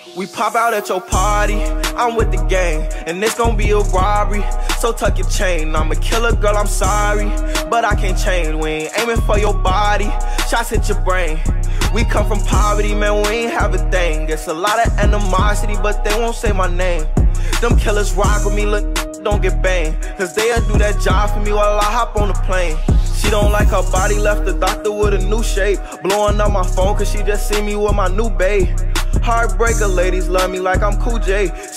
We pop out at your party, I'm with the gang, and it's gon' be a robbery. So tuck your chain, I'm a killer, girl, I'm sorry, but I can't change. We ain't aiming for your body, shots hit your brain. We come from poverty, man, we ain't have a thing. It's a lot of animosity, but they won't say my name. Them killers rock with me, look, don't get banged, cause they'll do that job for me while I hop on the plane. She don't like her body, left the doctor with a new shape. Blowing up my phone cause she just see me with my new bae. Heartbreaker ladies love me like I'm Cool J.